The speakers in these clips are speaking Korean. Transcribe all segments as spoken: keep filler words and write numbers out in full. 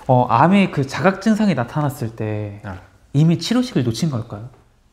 어, 암의 그 자각 증상이 나타났을 때 네. 이미 치료식을 놓친 걸까요?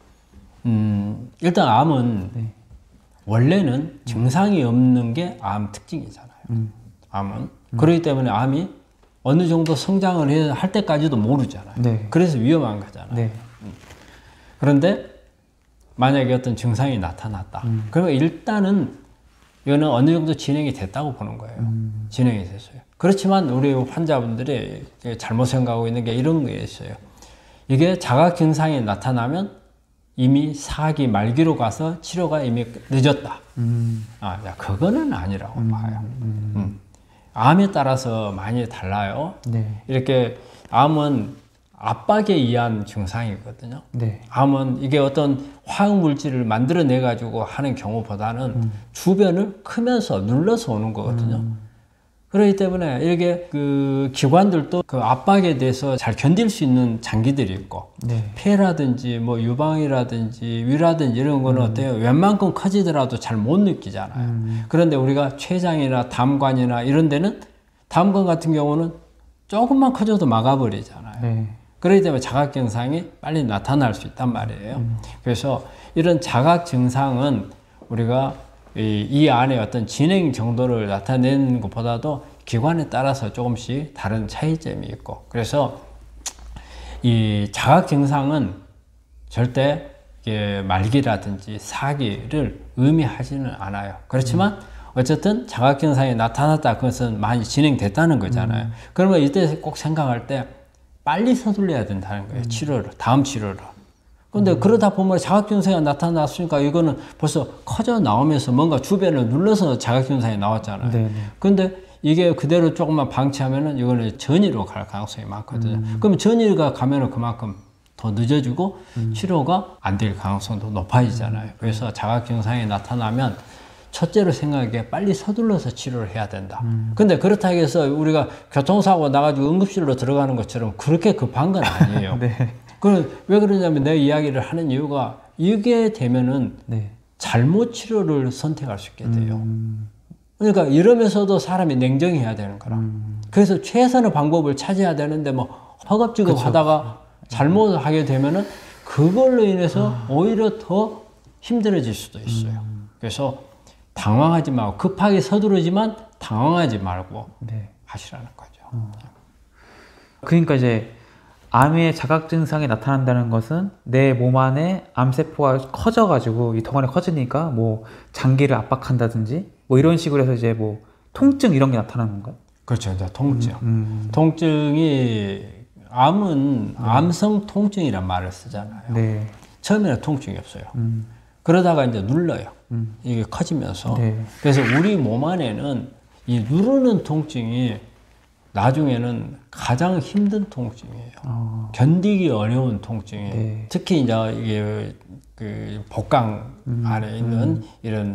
음, 일단 암은 네. 원래는 증상이 없는 게 암 특징이잖아요. 음. 암은. 음. 그렇기 때문에 암이 어느 정도 성장을 해야 할 때까지도 모르잖아요. 네. 그래서 위험한 거잖아요. 네. 음. 그런데 만약에 어떤 증상이 나타났다. 음. 그러면 일단은 이거는 어느 정도 진행이 됐다고 보는 거예요. 음. 진행이 됐어요. 그렇지만 우리 환자분들이 잘못 생각하고 있는 게 이런 게 있어요. 이게 자각 증상이 나타나면 이미 사기 말기로 가서 치료가 이미 늦었다. 음. 아, 야, 그거는 아니라고 음. 봐요. 음. 음. 암에 따라서 많이 달라요. 네. 이렇게 암은 압박에 의한 증상이거든요. 네. 암은 이게 어떤 화학 물질을 만들어내 가지고 하는 경우보다는 음. 주변을 크면서 눌러서 오는 거거든요. 음. 그렇기 때문에 이게 그 기관들도 그 압박에 대해서 잘 견딜 수 있는 장기들이 있고, 네. 폐라든지 뭐 유방이라든지 위라든지 이런 거는 음. 어때요? 웬만큼 커지더라도 잘 못 느끼잖아요. 음. 그런데 우리가 췌장이나 담관이나 이런 데는 담관 같은 경우는 조금만 커져도 막아버리잖아요. 네. 그렇기 때문에 자각 증상이 빨리 나타날 수 있단 말이에요. 음. 그래서 이런 자각 증상은 우리가 이, 이 안에 어떤 진행 정도를 나타내는 것보다도 기관에 따라서 조금씩 다른 차이점이 있고, 그래서 이 자각 증상은 절대 이게 말기라든지 사기를 의미하지는 않아요. 그렇지만 어쨌든 자각 증상이 나타났다, 그것은 많이 진행됐다는 거잖아요. 음. 그러면 이때 꼭 생각할 때 빨리 서둘러야 된다는 거예요. 음. 치료를, 다음 치료를. 근데 음. 그러다 보면 자각 증상이 나타났으니까 이거는 벌써 커져 나오면서 뭔가 주변을 눌러서 자각 증상이 나왔잖아요. 네네. 근데 이게 그대로 조금만 방치하면은 이거는 전이로 갈 가능성이 많거든요. 음. 그러면 전이가 가면은 그만큼 더 늦어지고 음. 치료가 안 될 가능성도 높아지잖아요. 음. 그래서 자각 증상이 나타나면 첫째로 생각하기에 빨리 서둘러서 치료를 해야 된다. 음. 근데 그렇다고 해서 우리가 교통사고 나가지고 응급실로 들어가는 것처럼 그렇게 급한 건 아니에요. 네. 그 왜 그러냐면 내 이야기를 하는 이유가 이게 되면은 네. 잘못 치료를 선택할 수 있게 돼요. 음. 그러니까 이러면서도 사람이 냉정해야 되는 거라. 음. 그래서 최선의 방법을 찾아야 되는데 뭐 허겁지겁 그쵸. 하다가 잘못하게 되면은 그걸로 인해서 아. 오히려 더 힘들어질 수도 있어요. 음. 그래서 당황하지 말고 급하게 서두르지만 당황하지 말고 네. 하시라는 거죠. 어. 그러니까 이제 암의 자각 증상이 나타난다는 것은 내 몸 안에 암세포가 커져가지고 이 덩어리 커지니까 뭐 장기를 압박한다든지 뭐 이런 식으로 해서 이제 뭐 통증 이런 게 나타나는 건가요? 그렇죠. 이제 통증. 음, 음. 통증이 암은 네. 암성 통증이란 말을 쓰잖아요. 네. 처음에는 통증이 없어요. 음. 그러다가 이제 눌러요. 음. 이게 커지면서. 네. 그래서 우리 몸 안에는 이 누르는 통증이 나중에는 가장 힘든 통증이에요. 어. 견디기 어려운 통증이에요. 네. 특히 이제 이게 그 복강 음. 안에 있는 음. 이런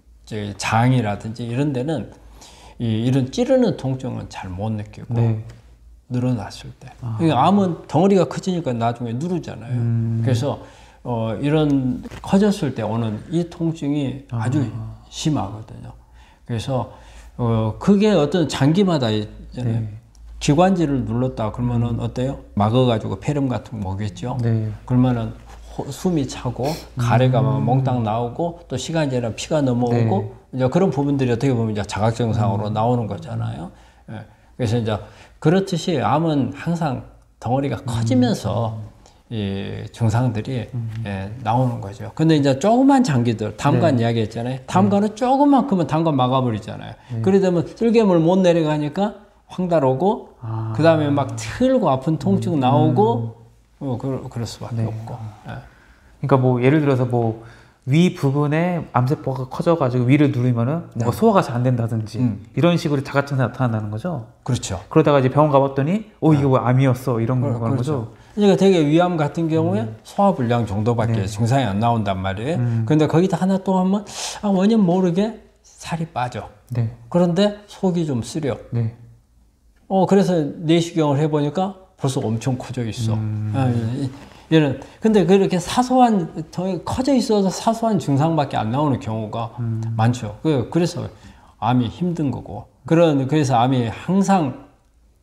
장이라든지 이런 데는 이, 이런 찌르는 통증은 잘 못 느끼고 네. 늘어났을 때. 아. 그러니까 암은 덩어리가 커지니까 나중에 누르잖아요. 음. 그래서 어, 이런 커졌을 때 오는 이 통증이 아. 아주 심하거든요. 그래서 어, 그게 어떤 장기마다 있잖아요. 네. 기관지를 눌렀다 그러면은 음. 어때요? 막아가지고 폐렴 같은 거 오겠죠? 네. 그러면은 호, 숨이 차고 가래가 막 음. 몽땅 나오고 또 시간이 지나면 피가 넘어오고 네. 이제 그런 부분들이 어떻게 보면 이제 자각 증상으로 음. 나오는 거잖아요. 예. 그래서 이제 그렇듯이 암은 항상 덩어리가 음. 커지면서 이 증상들이 음. 예, 나오는 거죠. 근데 이제 조그만 장기들, 담관 네. 이야기 했잖아요. 담관은 네. 조금만큼은 담관 막아버리잖아요. 네. 그러다 보면 쓸개물 못 내려가니까 황달 오고, 아. 그 다음에 막 틀고 아픈 통증 음. 나오고, 어, 그, 그럴 수밖에 네. 없고. 예. 그러니까 뭐 예를 들어서 뭐 위 부분에 암세포가 커져가지고 위를 누르면은 네. 뭐 소화가 잘 안 된다든지 음. 이런 식으로 자각 증상이 나타난다는 거죠. 그렇죠. 그러다가 이제 병원 가봤더니, 어, 이거 왜 암이었어? 이런 거 그런 거죠. 그러니까 되게 위암 같은 경우에 음. 소화불량 정도밖에 네. 증상이 안 나온단 말이에요. 음. 근데 거기다 하나 또 하면 아, 원인 모르게 살이 빠져. 네. 그런데 속이 좀 쓰려. 네. 어, 그래서 내시경을 해보니까 벌써 엄청 커져 있어. 음. 아, 이런. 근데 그렇게 사소한, 커져 있어서 사소한 증상밖에 안 나오는 경우가 음. 많죠. 그래서 암이 힘든 거고. 그런, 그래서 암이 항상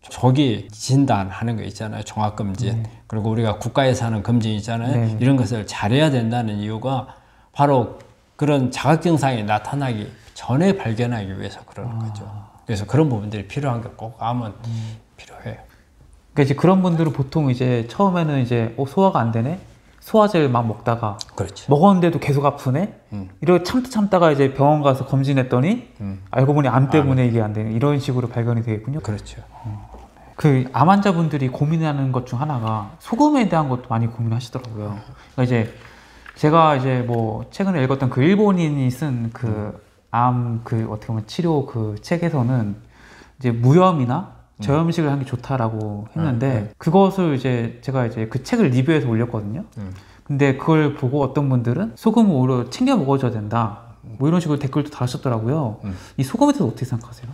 조기 진단하는 거 있잖아요. 종합검진. 네. 그리고 우리가 국가에서 하는 검진 있잖아요. 네. 이런 것을 잘해야 된다는 이유가 바로 그런 자각 증상이 나타나기 전에 발견하기 위해서 그러는 아. 거죠. 그래서 그런 부분들이 필요한 게 꼭 암은 음. 필요해요. 그러니까 이제 그런 분들은 보통 이제 처음에는 이제 어, 소화가 안 되네? 소화제를 막 먹다가 그렇죠. 먹었는데도 계속 아프네? 음. 이러고 참다 참다가 이제 병원 가서 검진했더니 음. 알고 보니 암 때문에 이게 안 되는 이런 식으로 발견이 되겠군요. 그렇죠. 그 암 환자분들이 고민하는 것 중 하나가 소금에 대한 것도 많이 고민하시더라고요. 그러니까 이제 제가 이제 뭐 최근에 읽었던 그 일본인이 쓴 그 암 그 어떻게 보면 치료 그 책에서는 이제 무염이나 저염식을 하는 게 좋다라고 했는데 음, 네. 그것을 이제 제가 이제 그 책을 리뷰해서 올렸거든요. 음. 근데 그걸 보고 어떤 분들은 소금을 오히려 챙겨 먹어줘야 된다. 뭐 이런 식으로 댓글도 달았었더라고요. 음. 이 소금에 대해서 어떻게 생각하세요?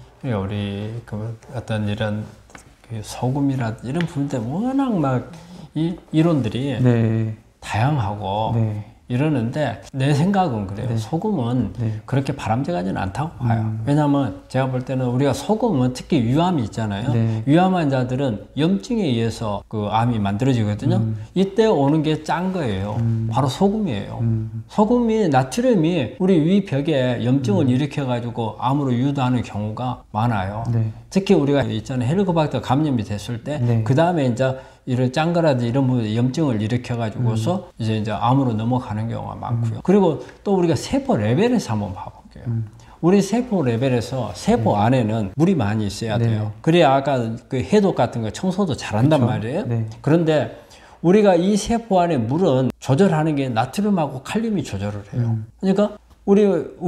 우리 그 어떤 이런 그 소금이라 이런 부분들 워낙 막 이 이론들이 네. 다양하고 네. 이러는데 내 생각은 그래요. 네. 소금은 네. 그렇게 바람직하지는 않다고 봐요. 음. 왜냐하면 제가 볼 때는 우리가 소금은 특히 위암이 있잖아요. 네. 위암 환자들은 염증에 의해서 그 암이 만들어지거든요. 음. 이때 오는 게 짠 거예요. 음. 바로 소금이에요. 음. 소금이 나트륨이 우리 위벽에 염증을 음. 일으켜 가지고 암으로 유도하는 경우가 많아요. 네. 특히 우리가 있잖아요. 헬리코박터 감염이 됐을 때 네. 그 다음에 이제 이런 짠거라든지 이런 부분에 염증을 일으켜 가지고서 음. 이제 이제 암으로 넘어가는 경우가 많고요. 그리고 또 우리가 세포 레벨에서 한번 봐볼게요. 음. 우리 세포 레벨에서 세포 안에는 물이 많이 있어야 네. 돼요. 그래야 아까 그 해독 같은 거 청소도 잘한단 그쵸? 말이에요. 네. 그런데 우리가 이 세포 안에 물은 조절하는 게 나트륨하고 칼륨이 조절을 해요. 음. 그러니까 우리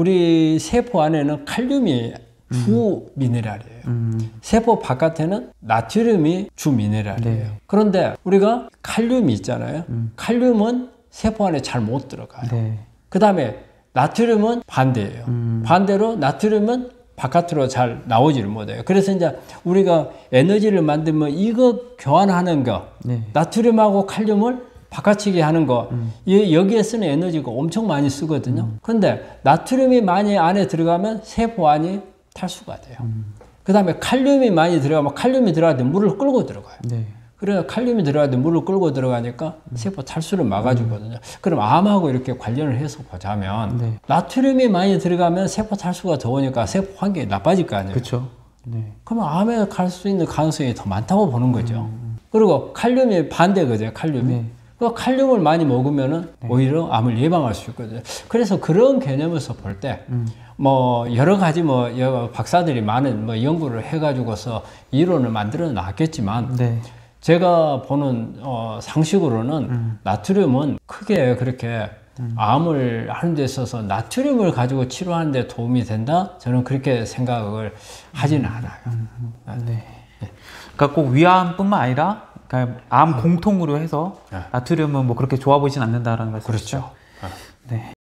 우리 세포 안에는 칼륨이 주 미네랄이에요. 음. 세포 바깥에는 나트륨이 주 미네랄이에요. 네. 그런데 우리가 칼륨이 있잖아요. 음. 칼륨은 세포 안에 잘 못 들어가요. 네. 그 다음에 나트륨은 반대예요. 음. 반대로 나트륨은 바깥으로 잘 나오지를 못해요. 그래서 이제 우리가 에너지를 만들면 이거 교환하는 거, 네. 나트륨하고 칼륨을 바깥치기 하는 거, 음. 이 여기에 쓰는 에너지가 엄청 많이 쓰거든요. 그런데 나트륨이 많이 안에 들어가면 세포 안이 탈수가 돼요. 음. 그 다음에 칼륨이 많이 들어가면 칼륨이 들어갈 때 물을 끌고 들어가요. 네. 그래야 칼륨이 들어갈 때 물을 끌고 들어가니까 세포 탈수를 막아주거든요. 그럼 암하고 이렇게 관련을 해서 보자면 네. 나트륨이 많이 들어가면 세포 탈수가 더 오니까 세포 환경이 나빠질 거 아니에요. 그렇죠. 네. 그러면 암에 갈 수 있는 가능성이 더 많다고 보는 거죠. 그리고 칼륨이 반대거든요. 칼륨이. 네. 그 칼륨을 많이 먹으면은 오히려 암을 예방할 수 있거든요. 그래서 그런 개념에서 볼 때 뭐 여러 가지 뭐 여러 박사들이 많은 뭐 연구를 해가지고서 이론을 만들어 놨겠지만 네. 제가 보는 어 상식으로는 음. 나트륨은 크게 그렇게 암을 하는 데 있어서 나트륨을 가지고 치료하는 데 도움이 된다? 저는 그렇게 생각을 하지는 않아요. 네. 그러니까 꼭 위암뿐만 아니라 그러니까 암 공통으로 해서 네. 나트륨은 뭐 그렇게 좋아 보이진 않는다라는 말씀이시죠? 그렇죠. 네.